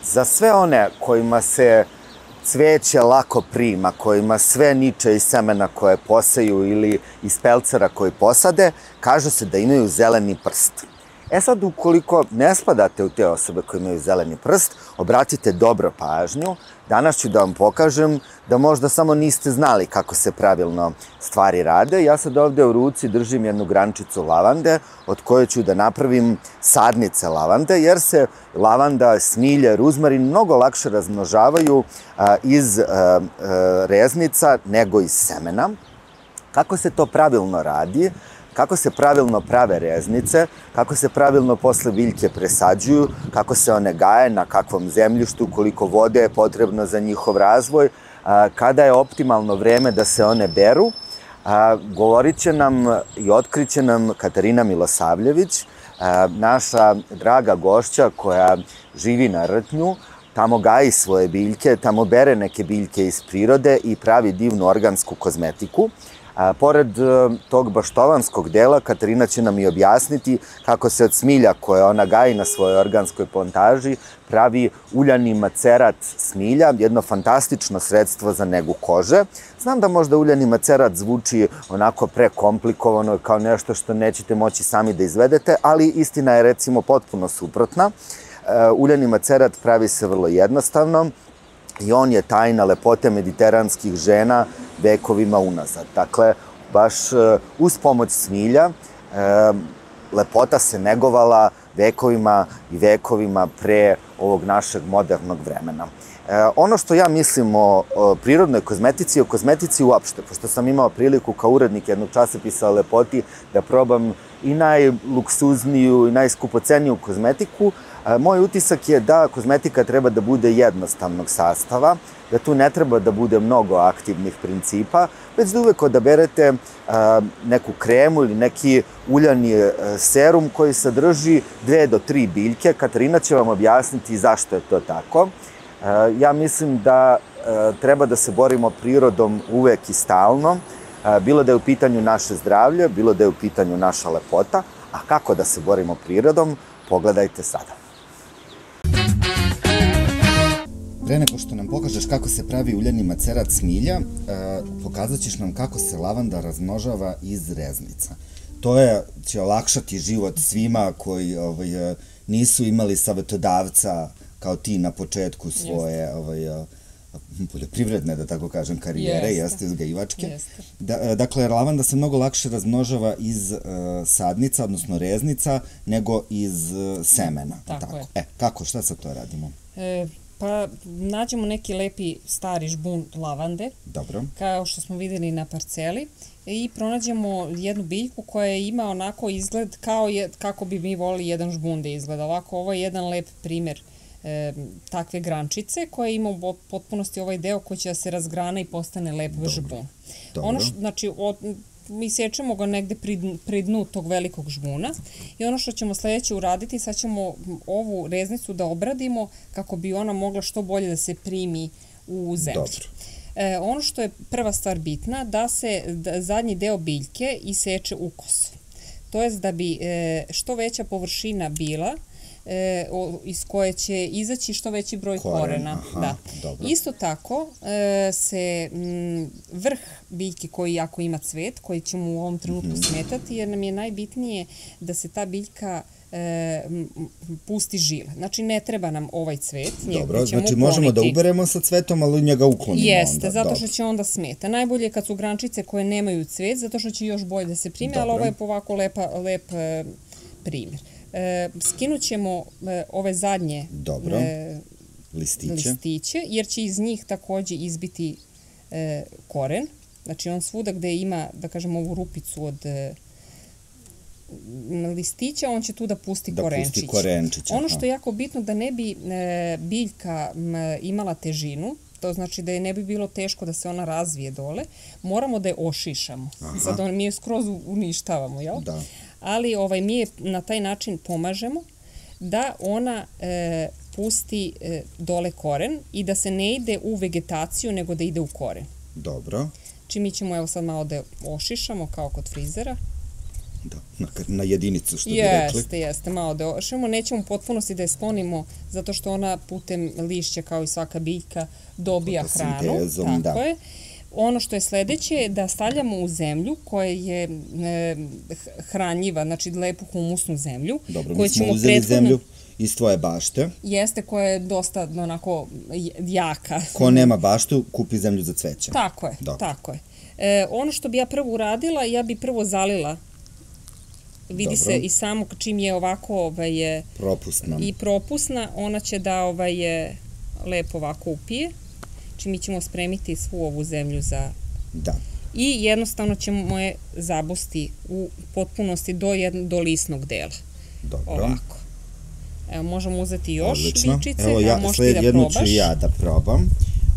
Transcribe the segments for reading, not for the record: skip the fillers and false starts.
Za sve one kojima se cveće lako prima, kojima sve niče iz semena koje poseju ili iz pelcera koji posade, kaže se da imaju zeleni prst. E sad, ukoliko ne spadate u te osobe koje imaju zeleni prst, obratite dobro pažnju. Danas ću da vam pokažem da možda samo niste znali kako se pravilno stvari rade. Ja sad ovde u ruci držim jednu grančicu lavande od koje ću da napravim sadnice lavande, jer se lavanda, smilje, ruzmarin mnogo lakše razmnožavaju iz reznica nego iz semena. Kako se to pravilno radi? Kako se pravilno prave reznice, kako se pravilno posle biljke presađuju, kako se one gaje, na kakvom zemljištu, koliko vode je potrebno za njihov razvoj, kada je optimalno vreme da se one beru, govorit će nam i otkriće nam Katarina Milosavljević, naša draga gošća koja živi na Rtnju, tamo gaji svoje biljke, tamo bere neke biljke iz prirode i pravi divnu organsku kozmetiku. Pored tog baštovanskog dela, Katarina će nam i objasniti kako se od smilja koje ona gaji na svojoj organskoj plantaži pravi uljani macerat smilja, jedno fantastično sredstvo za negu kože. Znam da možda uljani macerat zvuči onako prekomplikovano, kao nešto što nećete moći sami da izvedete, ali istina je recimo potpuno suprotna. Uljani macerat pravi se vrlo jednostavno i on je tajna lepote mediteranskih žena vekovima unazad. Dakle, baš uz pomoć smilja lepota se negovala vekovima i vekovima pre ovog našeg modernog vremena. Ono što ja mislim o prirodnoj kozmetici i o kozmetici uopšte, pošto sam imao priliku kao urednik jednog časopisa o lepoti da probam i najluksuzniju i najskupoceniju kozmetiku, moj utisak je da kozmetika treba da bude jednostavnog sastava, da tu ne treba da bude mnogo aktivnih principa, već da uvek odaberete neku kremu ili neki uljani serum koji sadrži 2 do 3 biljke. Katarina će vam objasniti zašto je to tako. Ja mislim da treba da se borimo prirodom uvek i stalno, bilo da je u pitanju naše zdravlje, bilo da je u pitanju naša lepota, a kako da se borimo prirodom, pogledajte sada. Pre nego što nam pokažeš kako se pravi uljani macerat smilja, pokazat ćeš nam kako se lavanda razmnožava iz reznica. To će olakšati život svima koji nisu imali savetodavca kao ti na početku svoje poljoprivredne, da tako kažem, karijere, jeste, uzgajivačke. Dakle, lavanda se mnogo lakše razmnožava iz sadnica, odnosno reznica, nego iz semena. Tako je. Kako, šta sad to radimo? Pa nađemo neki lepi stari žbun lavande, kao što smo videli na parceli, i pronađemo jednu biljku koja ima onako izgled kako bi mi volili jedan žbun da izgleda. Ovako, ovo je jedan lep primer takve grančice koja ima u potpunosti ovaj deo koji će da se razgrana i postane lep žbun. Znači, mi sečemo ga negde pri dnu tog velikog žbuna i ono što ćemo sledeće uraditi, sad ćemo ovu reznicu da obradimo kako bi ona mogla što bolje da se primi u zemlju. Ono što je prva stvar bitna, da se zadnji deo biljke iseče ukoso. To jest da bi što veća površina bila, iz koje će izaći što veći broj korena. Isto tako se vrh biljke koji jako ima cvet, koji će mu u ovom trenutku smetati, jer nam je najbitnije da se ta biljka pusti žile. Znači, ne treba nam ovaj cvet. Dobro, znači možemo da uberemo sa cvetom, ali njega uklonimo. Jeste, zato što će onda smeta. Najbolje je kad su grančice koje nemaju cvet, zato što će još bolje da se prime, ali ovo je ovako lep primjer. Skinut ćemo ove zadnje listiće, jer će iz njih takođe izbiti koren. Znači, on svuda gde ima, da kažem, ovu rupicu od listića, on će tu da pusti korenčić. Ono što je jako bitno, da ne bi biljka imala težinu, to znači da je ne bi bilo teško da se ona razvije dole, moramo da je ošišamo. Sad mi je skroz uništavamo, jel? Da. Ali mi je na taj način pomažemo da ona pusti dole koren i da se ne ide u vegetaciju, nego da ide u koren. Dobro. Či mi ćemo evo sad malo da ošišamo kao kod frizera. na jedinicu, što bi rekli. Jeste, malo da ošemo. Nećemo u potpunosti da je sklonimo, zato što ona putem lišća, kao i svaka biljka, dobija hranu. Tako je. Ono što je sledeće je da stavljamo u zemlju koja je hranjiva, znači lepu humusnu zemlju. Dobro, mi smo uzeli zemlju iz tvoje bašte. Jeste, koja je dosta onako jaka. Ko nema baštu, kupi zemlju za cveće. Tako je. Ono što bi ja prvo uradila, ja bi prvo zalila. Vidi se i samo čim je ovako propusna, ona će da lepo ovako upije. Znači mi ćemo spremiti svu ovu zemlju za... Da. I jednostavno ćemo je zabosti u potpunosti do lisnog dela. Dobro. Ovako. Evo, možemo uzeti još biljčice, a možeš ti da probaš. Jednu ću ja da probam.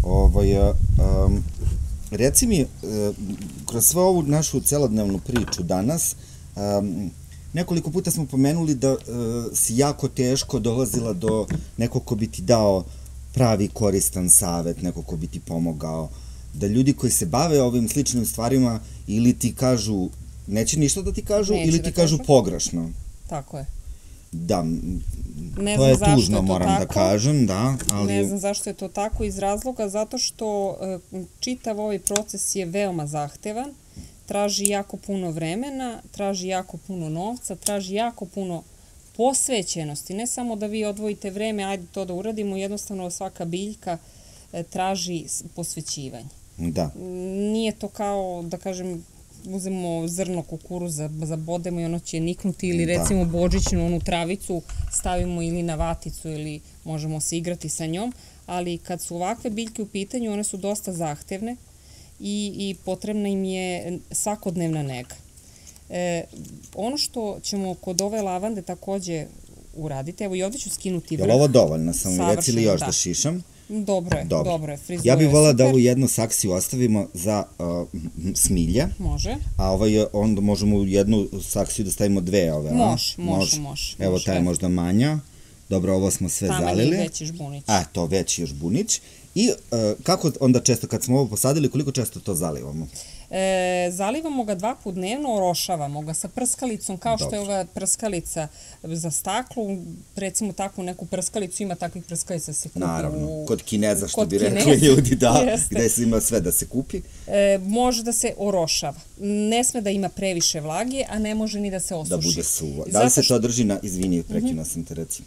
Reci mi, kroz svu ovu našu celodnevnu priču danas, nekoliko puta smo pomenuli da si jako teško dolazila do nekog ko bi ti dao pravi koristan savet, neko ko bi ti pomogao, da ljudi koji se bave ovim sličnim stvarima ili ti kažu, neće ništa da ti kažu, ili ti kažu pogrešno. Tako je. Da, to je tužno, moram da kažem, da, ali... Ne znam zašto je to tako, iz razloga zato što čitav ovaj proces je veoma zahtevan, traži jako puno vremena, traži jako puno novca, traži jako puno posvećenosti, ne samo da vi odvojite vreme, ajde to da uradimo, jednostavno svaka biljka traži posvećivanje. Da. Nije to kao, da kažem, uzemo zrno kukuruza, zabodemo i ono će niknuti, ili recimo božićnu onu travicu stavimo ili na vaticu ili možemo se igrati sa njom, ali kad su ovakve biljke u pitanju, one su dosta zahtevne i potrebna im je svakodnevna nega. Ono što ćemo kod ove lavande takođe uraditi, evo i ovde ću skinuti vrh. Je li ovo dovoljno? Samo reci li još da šišam? Dobro je, frizura je super. Ja bih volila da ovu jednu saksiju ostavimo za smilje. Može. A onda možemo u jednu saksiju da stavimo dve ove, a? Može. Evo, ta je možda manja. Dobro, ovo smo sve zalili. Tamo je veći žbunić. To veći žbunić. I kako onda često, kad smo ovo posadili, koliko često to zalivamo? Zalivamo ga 2 puta dnevno, orošavamo ga sa prskalicom, kao što je ova prskalica za staklu. Recimo takvu neku prskalicu, ima takvih prskalica se kupi. Naravno, kod Kineza, što bi rekli ljudi, da, gde se ima sve da se kupi. Može da se orošava. Ne sme da ima previše vlage, a ne može ni da se osuši. Da bude suvo. Da li se to drži na, izvini, prekinuo sam te, recimo.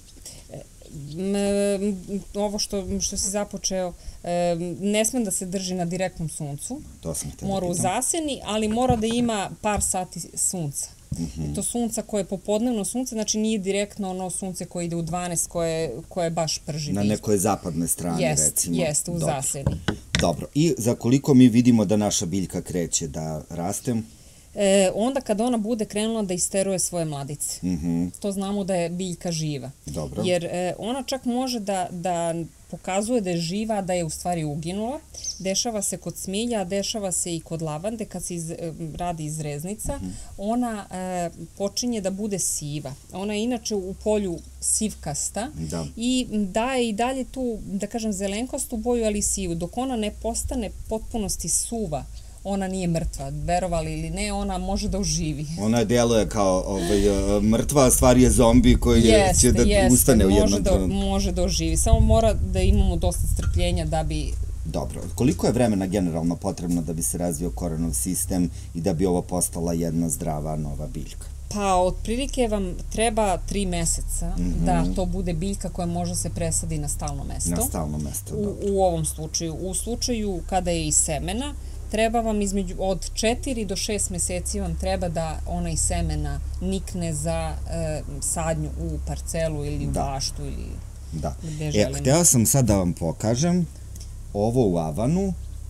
Ovo što si započeo, ne sme da se drži na direktnom suncu. To sam htela. Mora u zaseni, ali mora da ima par sati sunca. To sunca koje je popodnevno sunce, znači nije direktno ono sunce koje ide u 12, koje baš prži biljku. Na nekoj zapadnoj strani, recimo. Jeste, u zaseni. Dobro, i za koliko mi vidimo da naša biljka kreće da raste? Onda kada ona bude krenula da isteruje svoje mladice. To znamo da je biljka živa. Dobro. Jer ona čak može da pokazuje da je živa, a da je u stvari uginula. Dešava se kod smilja, dešava se i kod lavande, kad se radi izreznica. Ona počinje da bude siva. Ona je inače u polju sivkasta i daje i dalje tu, da kažem, zelenkastu boju, ali sivu. Dok ona ne postane potpunosti suva, ona nije mrtva, verovali ili ne, ona može da oživi. Ona deluje kao mrtva, a stvari je zombi koji će da ustane u jednom trenutku. Može da oživi, samo mora da imamo dosta strpljenja da bi... Dobro, koliko je vremena generalno potrebno da bi se razvio korenov sistem i da bi ovo postala jedna zdrava nova biljka? Pa, otprilike vam treba 3 meseca da to bude biljka koja može se presadi na stalno mesto. Na stalno mesto, dobro. U ovom slučaju. U slučaju kada je iz semena, treba vam od 4 do 6 meseci vam treba da ona iz semena nikne za sadnju u parcelu ili u baštu ili gde želimo. Htela sam sad da vam pokažem ovo u Avanu,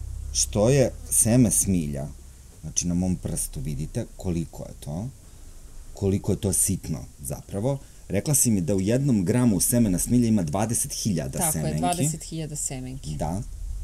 što je seme smilja. Znači na mom prstu vidite koliko je to. Koliko je to sitno zapravo. Rekla si mi da u 1 gramu semena smilja ima 20.000 semenki. Tako je, 20.000 semenki. Da.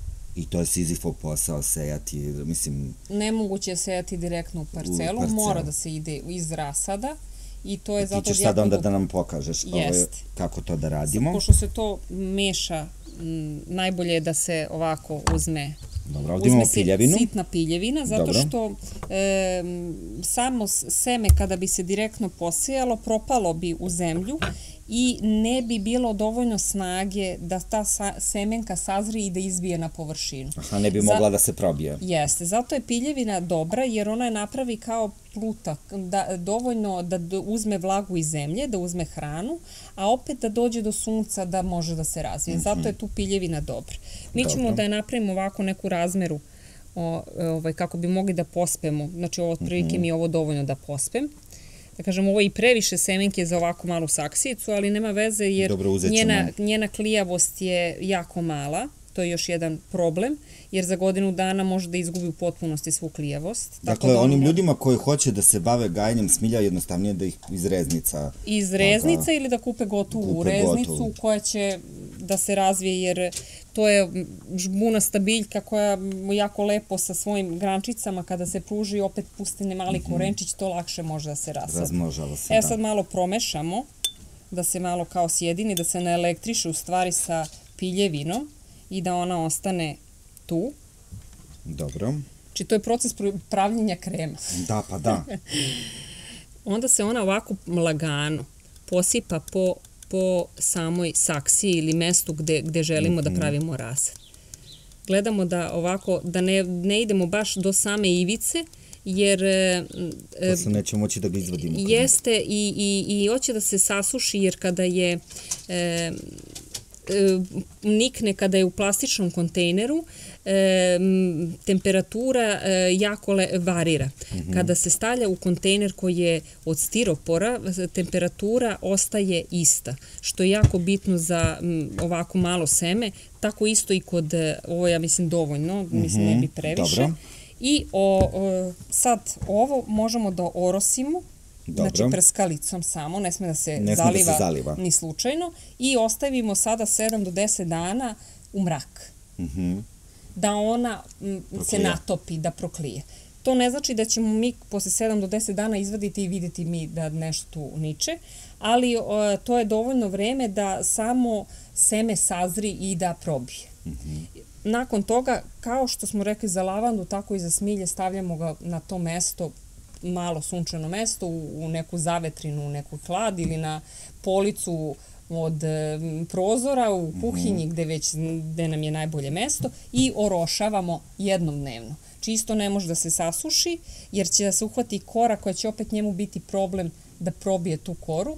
I to je Sizifov posao sejati, mislim... Nemoguće je sejati direktno u parcelu, mora da se ide iz rasada i to je zato... Ti ćeš sad onda da nam pokažeš kako to da radimo. Pošto se to meša, najbolje je da se ovako uzme Dobro, ovdje imamo piljevinu. Sitna piljevina, zato što samo seme kada bi se direktno posejalo, propalo bi u zemlju i ne bi bilo dovoljno snage da ta semenka sazri i da izbije na površinu. Aha, ne bi mogla da se probije. Jeste, zato je piljevina dobra jer ona je napravi kao pluta, dovoljno da uzme vlagu iz zemlje, da uzme hranu, a opet da dođe do sunca da može da se razvije. Zato je tu piljevina dobra. Mi ćemo da je napravimo ovako neku razmeru kako bi mogli da pospemo. Znači, otprilike mi je ovo dovoljno da pospem. Da kažem, ovo je i previše semenke za ovako malu saksijicu, ali nema veze jer njena klijavost je jako mala. To je još jedan problem, jer za godinu dana može da izgubi u potpunosti svu klijavost. Dakle, onim ljudima koji hoće da se bave gajenjem smilja, jednostavnije da ih iz reznica... Iz reznica ili da kupe gotovu reznicu koja će da se razvije, jer to je žbunasta biljka koja jako lepo sa svojim grančicama kada se pruži opet pusti mali korenčić, to lakše može da se rasadi. Razmnožava se, da. Evo sad malo promešamo, da se malo kao sjedini, da se naelektriše u stvari sa piljevinom i da ona ostane tu. Dobro. Znači, to je proces pravljenja krema. Da, pa da. Onda se ona ovako lagano posipa po samoj saksiji ili mestu gde želimo da pravimo rasad. Gledamo da ovako, da ne idemo baš do same ivice, jer... Posle nećemo moći da ga izvadimo. Jeste i hoće da se sasuši, jer kada je... nikne kada je u plastičnom kontejneru, temperatura jako varira. Kada se stavlja u kontejner koji je od stiropora, temperatura ostaje ista, što je jako bitno za ovako malo seme. Tako isto i kod, ovo ja mislim dovoljno, mislim ne bi previše. I sad ovo možemo da orosimo, znači prskalicom samo, ne sme da se zaliva ni slučajno, i ostavimo sada 7 do 10 dana u mrak. Da ona se natopi, da proklije. To ne znači da ćemo mi posle 7 do 10 dana izvaditi i vidjeti mi da nešto tu niče, ali to je dovoljno vreme da samo seme sazri i da probije. Nakon toga, kao što smo rekli za lavandu, tako i za smilje, stavljamo ga na to mesto, malo sunčano mesto, u neku zavetrinu, u neku hlad ili na policu od prozora u kuhinji gde nam je najbolje mesto i orošavamo jednom dnevno. Čisto ne može da se sasuši jer će da se uhvati kora koja će opet njemu biti problem da probije tu koru.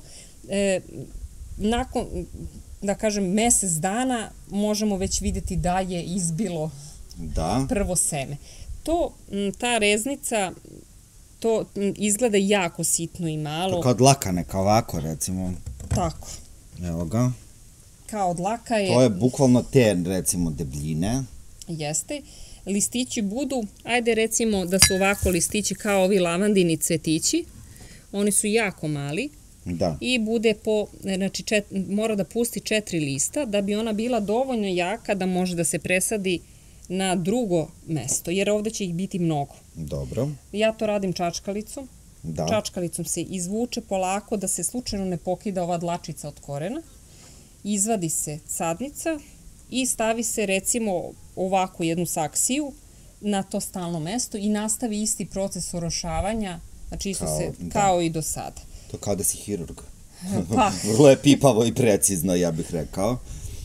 Nakon, da kažem, mesec dana možemo već vidjeti da je izbilo prvo seme. Ta reznica, to izgleda jako sitno i malo. To kao dlaka neka ovako, recimo. Tako. Evo ga. Kao dlaka je... To je bukvalno te, recimo, debljine. Jeste. Listići budu, ajde recimo da su ovako listići kao ovi lavandini cvetići. Oni su jako mali. Da. I bude znači mora da pusti 4 lista da bi ona bila dovoljno jaka da može da se presadi na drugo mesto, jer ovde će ih biti mnogo. Dobro. Ja to radim čačkalicom. Čačkalicom se izvuče polako da se slučajno ne pokida ova dlačica od korena. Izvadi se sadnica i stavi se recimo ovako jednu saksiju na to stalno mesto i nastavi isti proces orošavanja, znači isto se kao i do sada. To kao da si hirurg. Vrlo je pipavo i precizno, ja bih rekao.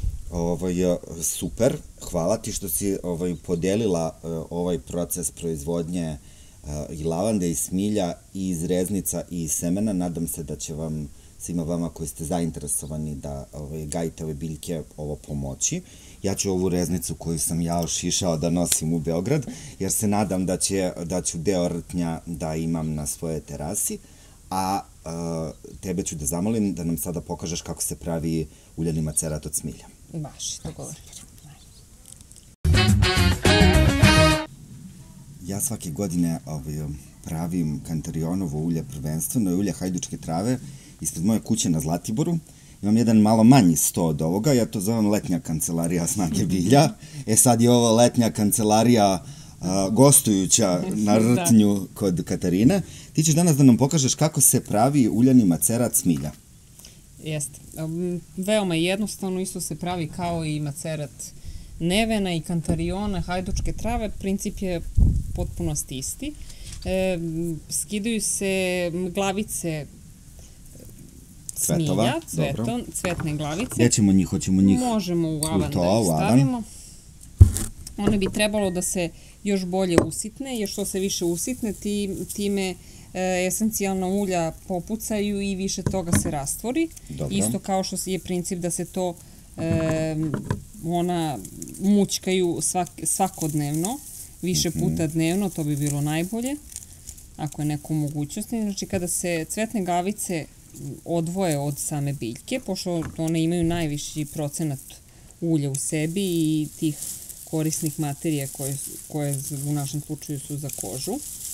Super, hvala ti što si podelila ovaj proces proizvodnje i lavande i smilja i iz reznica i iz semena. Nadam se da će vam, svima vama koji ste zainteresovani da gajite ove biljke, ovo pomoći. Ja ću ovu reznicu koju sam ja ošišao da nosim u Beograd, jer se nadam da ću deo rtnja da imam na svojoj terasi, a tebe ću da zamolim da nam sada pokažeš kako se pravi uljani macerat od smilja. Baš, dogovor. Ja svake godine pravim kantarionovo ulje, prvenstveno je ulje hajdučke trave ispred moje kuće na Zlatiboru. Imam jedan malo manji sto od ovoga, ja to zovem letnja kancelarija snage bilja. Sad je ovo letnja kancelarija gostujuća na rtnju kod Katarine. Ti ćeš danas da nam pokažeš kako se pravi uljani macerat smilja. Jeste. Veoma jednostavno, isto se pravi kao i macerat nevena i kantariona, hajdučke trave, princip je potpuno isti. Skidaju se glavice smilja, cvetne glavice. Gde ćemo njih? Hoćemo njih možemo u avan da ih stavimo. One bi trebalo da se još bolje usitne, jer što se više usitne, time esencijalna ulja popucaju i više toga se rastvori. Isto kao što je princip da se to ona mućkaju svakodnevno, više puta dnevno, to bi bilo najbolje, ako je neko u mogućnosti. Znači, kada se cvetne glavice odvoje od same biljke, pošto one imaju najviši procenat ulja u sebi i tih korisnih materija koje u našem slučaju su za kožu.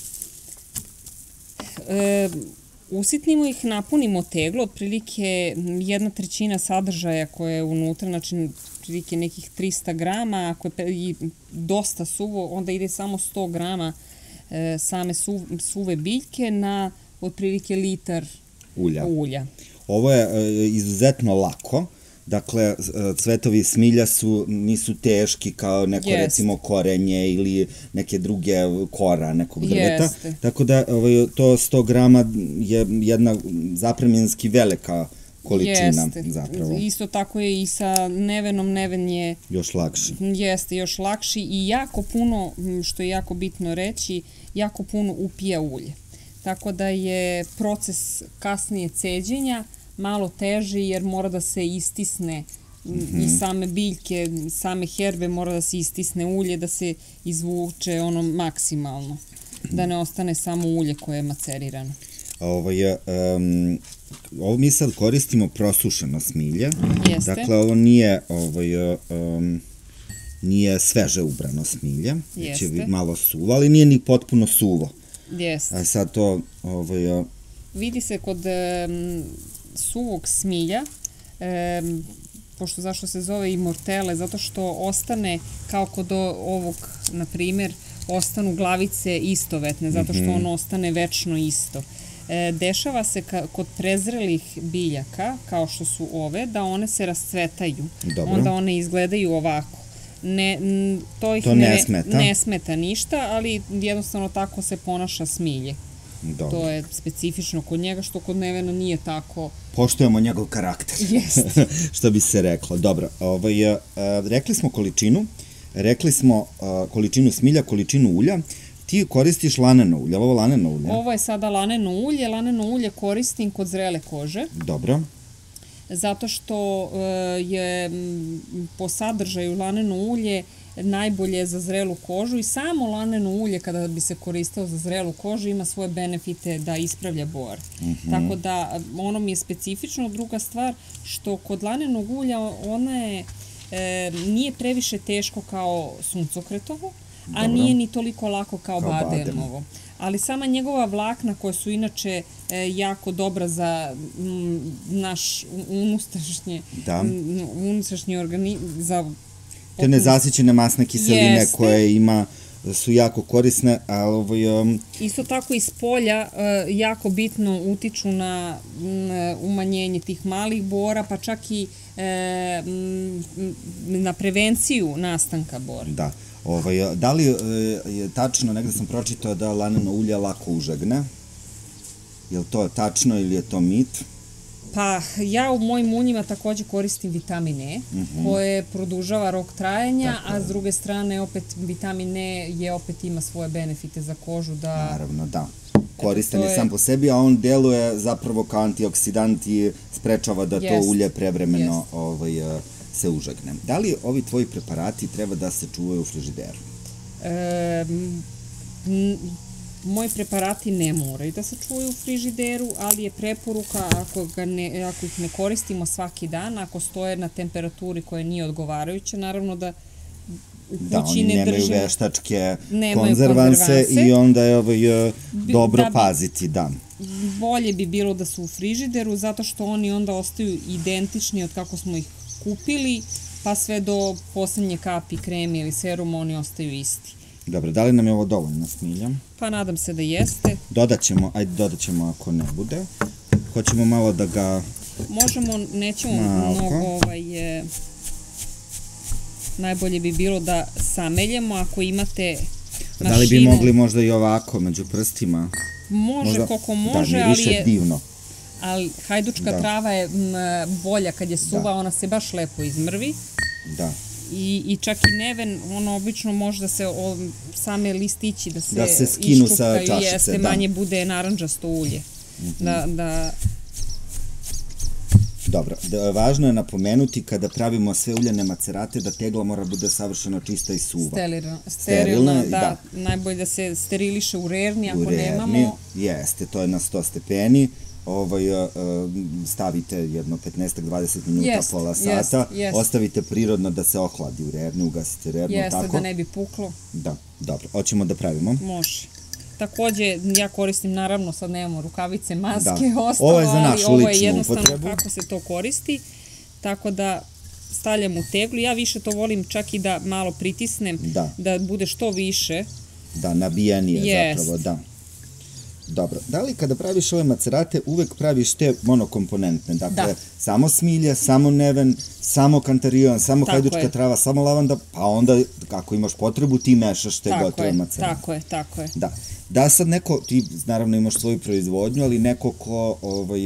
Usitnimo ih, napunimo teglo, otprilike 1/3 sadržaja koje je unutra, znači otprilike nekih 300 grama, ako je dosta suvo, onda ide samo 100 grama same suve biljke na otprilike litar ulja. Ovo je izuzetno lako. Dakle, cvetovi smilja nisu teški kao neko recimo korenje ili neke druge kora nekog drveta. Tako da to 100 grama je jedna zapremninski velika količina zapravo. Isto tako je i sa nevenom, neven je još lakši. Jeste, još lakši i jako puno, što je jako bitno reći, jako puno upija ulje. Tako da je proces kasnije ceđenja malo teži jer mora da se istisne i same biljke, same herbe mora da se istisne ulje, da se izvuče ono maksimalno, da ne ostane samo ulje koje je macerirano. Ovo mi sad koristimo prosušeno smilje. Jeste. Dakle, ovo nije sveže ubrano smilje, već je malo suvo, ali nije ni potpuno suvo. Jeste. A sad to... Vidi se kod suvog smilja, zašto se zove immortelle, zato što ostane, kao kod ovog, na primjer, ostanu glavice istovetne, zato što ono ostane večno isto. Dešava se kod prezrelih biljaka, kao što su ove, da one se rascvetaju. Onda one izgledaju ovako. To ih ne smeta ništa, ali jednostavno tako se ponaša smilje. To je specifično kod njega, što kod nevena nije tako. Poštujemo njegov karakter, što bi se reklo. Dobro, rekli smo količinu smilja, količinu ulja. Ti koristiš laneno ulje, ovo laneno ulje? Ovo je sada laneno ulje koristim kod zrele kože. Dobro. Zato što je po sadržaju laneno ulje najbolje za zrelu kožu i samo laneno ulje kada bi se koristilo za zrelu kožu ima svoje benefite da ispravlja bore. Tako da ono mi je specifično. Druga stvar, što kod lanenog ulja ona nije previše teško kao suncokretovo, a nije ni toliko lako kao badelnovo. Ali sama njegova vlakna, koja su inače jako dobra za naš unutrašnji organizam, te nezasićene masne kiseline koje su jako korisne, ali isto tako iz polja jako bitno utiču na umanjenje tih malih bora, pa čak i na prevenciju nastanka bora. Da. Da li je tačno, negde sam pročitao da laneno ulje lako užegne? Je li to tačno ili je to mit? Pa ja u mojim uljima takođe koristim vitamin E, koje produžava rok trajanja, a s druge strane opet vitamin E ima svoje benefite za kožu. Naravno, da. Koristan je sam po sebi, a on deluje zapravo kao antioksidant i sprečava da to ulje prevremeno se užegne. Da li ovi tvoji preparati treba da se čuvaju u frižideru? Moji preparati ne moraju da se čuvaju u frižideru, ali je preporuka ako ih ne koristimo svaki dan, ako stoje na temperaturi koja nije odgovarajuća, naravno da u kući ne držimo. Da, oni nemaju veštačke konzervanse i onda je dobro paziti, da. Bolje bi bilo da su u frižideru, zato što oni onda ostaju identični od kako smo ih kupili, pa sve do poslednje kapi kreme ili seruma oni ostaju isti. Dobro, da li nam je ovo dovoljno smilja? Pa nadam se da jeste. Dodat ćemo ako ne bude. Hoćemo malo da ga... Možemo, nećemo mnogo najbolje bi bilo da sameljemo. Ako imate mašinu... Da li bi mogli možda i ovako, među prstima? Može koliko može, ali je... divno. Ali hajdučka trava je bolja kad je suva, ona se baš lepo izmrvi. Da. I čak i neven, ono obično može da se same listići da se skinu sa čašice, jeste, manje bude naranđasto ulje. Dobro, važno je napomenuti kada pravimo sve uljane macerate da tegla mora bude savršeno čista i suva. Sterilna, da. Najbolje da se steriliše u rerni, ako nemamo. Jeste, to je na 100 stepeni. Stavite jedno 15-20 minuta, pola sata, ostavite prirodno da se ohladi u rerni, ugasite rernu, tako. Jeste, da ne bi puklo. Da, dobro. Hoćemo da pravimo? Može. Takođe, ja koristim, naravno, sad nemamo rukavice, maske, ostalo, ovo je za našu ličnu upotrebu. Ovo je jednostavno kako se to koristi, tako da stavljam u teglu. Ja više to volim čak i da malo pritisnem, da bude što više. Da, nabijenije zapravo, da. Dobro, da li kada praviš ove macerate uvek praviš te monokomponentne, dakle samo smilje, samo neven, samo kantarion, samo hajdučka trava, samo lavanda, pa onda ako imaš potrebu ti mešaš te gotove macerate. Tako je. Da sad neko, ti naravno imaš svoju proizvodnju, ali neko ko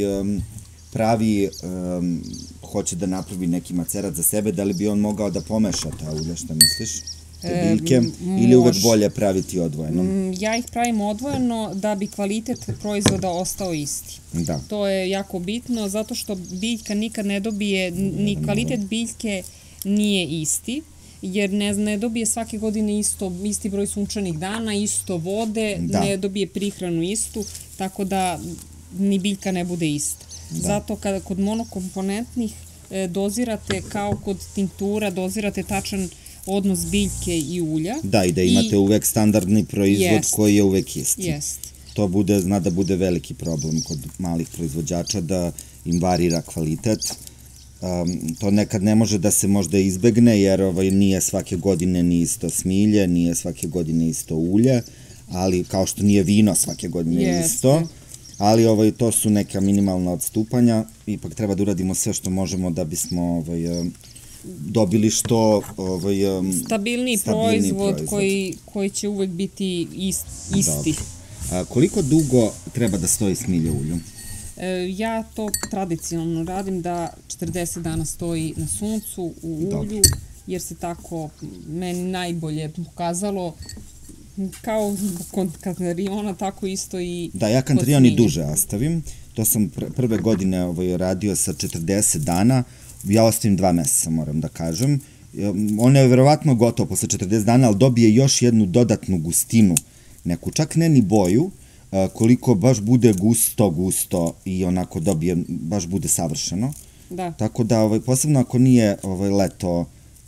pravi, hoće da napravi neki macerat za sebe, da li bi on mogao da pomeša ta ulja, šta misliš? Te biljke, ili uvek bolje praviti odvojeno? Ja ih pravim odvojeno da bi kvalitet proizvoda ostao isti. To je jako bitno, zato što biljka nikad ne dobije, ni kvalitet biljke nije isti, jer ne dobije svake godine isti broj sunčanih dana, isto vode, ne dobije prihranu istu, tako da ni biljka ne bude ista. Zato kada kod monokomponentnih dozirate kao kod tinktura, dozirate tačan odnos biljke i ulja. Da, i da imate uvek standardni proizvod koji je uvek isti. To zna da bude veliki problem kod malih proizvođača, da im varira kvalitet. To nekad ne može da se možda izbegne, jer nije svake godine ni isto smilje, nije svake godine isto ulje, ali kao što nije vino svake godine isto, ali to su neka minimalna odstupanja. Ipak treba da uradimo sve što možemo da bismo dobili što stabilniji proizvod koji će uvek biti isti. Koliko dugo treba da stoji smilja u ulju? Ja to tradicionalno radim da 40 dana stoji na suncu u ulju, jer se tako meni najbolje pokazalo, kao kod kantariona, tako isto i kod smilje. Ja kantarion i duže ostavim. To sam prve godine radio sa 40 dana. Ja ostavim 2 meseca, moram da kažem. On je verovatno gotov posle 40 dana, ali dobije još jednu dodatnu gustinu, neku čak ne ni boju, koliko baš bude gusto i onako dobije, baš bude savršeno. Tako da, posebno ako nije leto,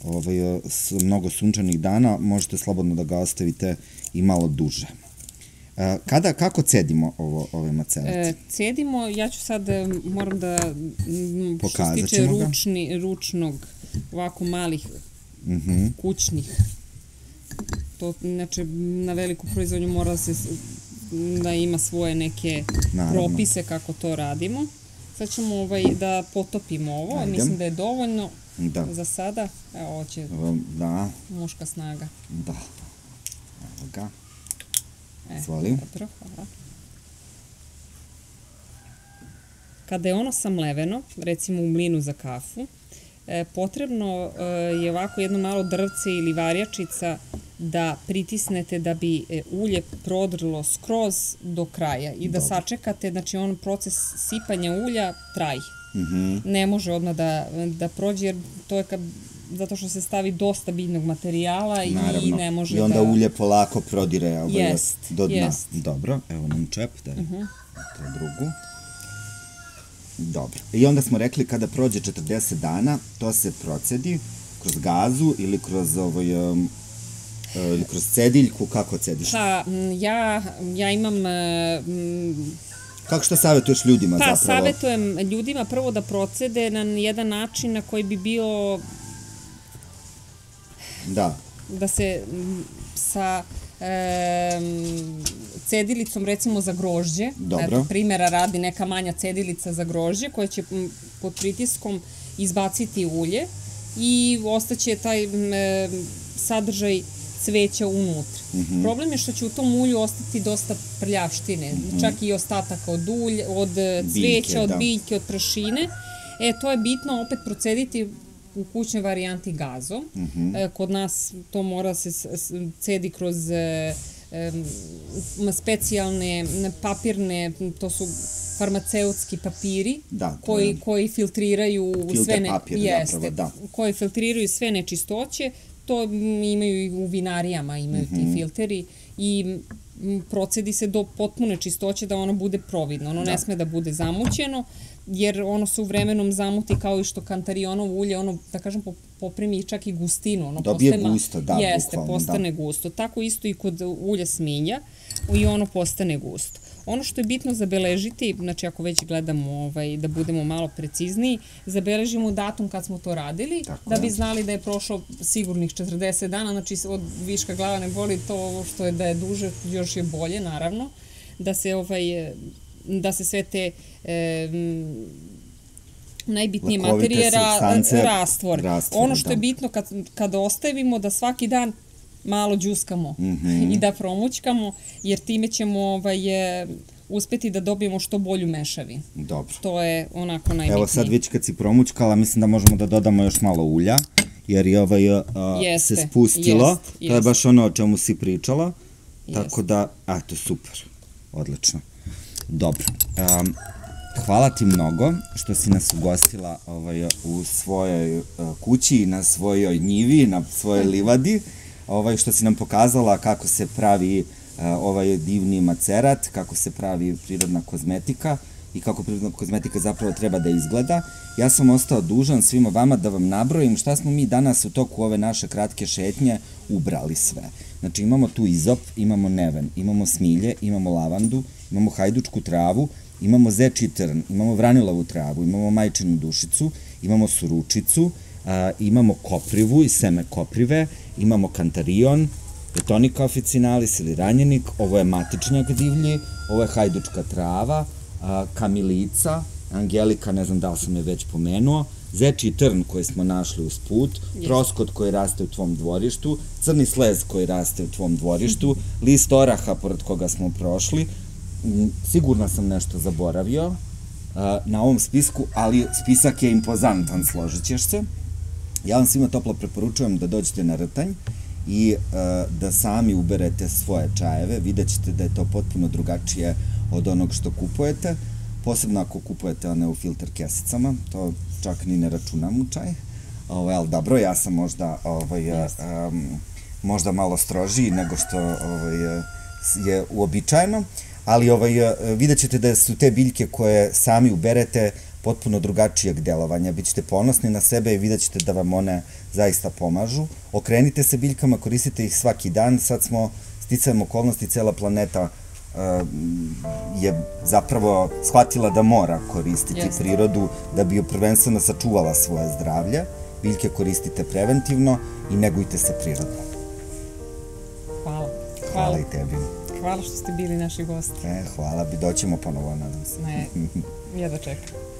mnogo sunčanih dana, možete slobodno da ga ostavite i malo duže. Kako cedimo ove macerate? Cedimo, ja ću sad, moram da, što se tiče ručnog, ovako malih, kućnih, to, znači, na veliku proizvodnju mora da ima svoje neke propise kako to radimo. Sad ćemo da potopimo ovo, mislim da je dovoljno za sada. Evo, ovo će muška snaga. Da, evo ga. Zvoli. Dobro, hvala. Kada je ono samleveno, recimo u mlinu za kafu, potrebno je ovako jedno malo drvce ili varjačica da pritisnete da bi ulje prodrlo skroz do kraja i da sačekate, znači on proces sipanja ulja traje. Ne može odmah da prođe, jer to je zato što se stavi dosta biljnog materijala i ne može da... I onda ulje polako prodire do dna. Dobro, evo nam čep, da je to drugu. Dobro. I onda smo rekli kada prođe 40 dana, to se procedi kroz gazu ili kroz cediljku. Kako cediš? Pa, ja imam... Kako što savjetuješ ljudima zapravo? Pa, savjetujem ljudima prvo da procede na jedan način na koji bi bio... Da se sa cedilicom, recimo za grožđe, primjera radi neka manja cedilica za grožđe koja će pod pritiskom izbaciti ulje i ostaće taj sadržaj cveća unutra. Problem je što će u tom ulju ostati dosta prljavštine, čak i ostataka od cveća, od biljke, od prašine. To je bitno opet procediti u kućnoj varijanti gazom. Kod nas to mora se cedi kroz specijalne papirne, to su farmaceutski papiri koji filtriraju sve nečistoće. To imaju i u vinarijama, imaju ti filteri i procedi se do potpune čistoće da ono bude providno. Ono ne sme da bude zamućeno, jer ono se u vremenom zamuti kao i što kantarionovo ulje, ono, da kažem, poprimi čak i gustinu. Dobije gusto, da. Jeste, postane gusto. Tako isto i kod ulja smilja i ono postane gusto. Ono što je bitno zabeležiti, znači ako već gledamo da budemo malo precizniji, zabeležimo datum kad smo to radili, da bi znali da je prošlo sigurnih 40 dana, znači od viška glava ne boli, to što je da je duže, još je bolje, naravno, da se sve te najbitnije materije rastvore. Ono što je bitno kada ostavimo da svaki dan malo džuskamo i da promućkamo, jer time ćemo uspeti da dobijemo što bolju mešavinu. Dobro. To je onako najbitnije. Evo sad već kad si promućkala, mislim da možemo da dodamo još malo ulja, jer je se spustilo. To je baš ono o čemu si pričala. Tako da, eto, super. Odlično. Dobro. Hvala ti mnogo što si nas ugostila u svojoj kući i na svojoj njivi, na svojoj livadi, što si nam pokazala kako se pravi ovaj divni macerat, kako se pravi prirodna kozmetika i kako prirodna kozmetika zapravo treba da izgleda. Ja sam ostao dužan svima vama da vam nabrojim šta smo mi danas u toku ove naše kratke šetnje ubrali sve. Znači imamo tu izop, imamo neven, imamo smilje, imamo lavandu, imamo hajdučku travu, imamo zečji trn, imamo vranilovu travu, imamo majčinu dušicu, imamo suručicu, imamo koprivu i seme koprive, imamo kantarion, Betonica officinalis ili ranjenik, ovo je matičnjak divlji, ovo je hajdučka trava, kamilica, angelika, ne znam da li sam je već pomenuo, zečji trn koji smo našli uz put, troskot koji raste u tvom dvorištu, crni slez koji raste u tvom dvorištu, list oraha pored koga smo prošli. Sigurno sam nešto zaboravio na ovom spisku, ali spisak je impozantan, složit ćeš se. Ja vam svima toplo preporučujem da dođete na Rtanj i da sami uberete svoje čajeve. Vidjet ćete da je to potpuno drugačije od onog što kupujete, posebno ako kupujete one u filter kesicama, to čak ni ne računam u čaj. Ali dobro, ja sam možda malo strožiji nego što je uobičajeno, ali vidjet ćete da su te biljke koje sami uberete potpuno drugačijeg delovanja. Bićete ponosni na sebe i vidjet ćete da vam one zaista pomažu. Okrenite se biljkama, koristite ih svaki dan. Sad smo sticajem okolnosti, cela planeta je zapravo shvatila da mora koristiti prirodu da bi joj prvenstveno sačuvala svoje zdravlje. Biljke koristite preventivno i negujte se prirodno. Hvala. Hvala i tebi. Hvala što ste bili naši gosti. Hvala, doćemo ponovo, nadam se. Ne, ja da čekam.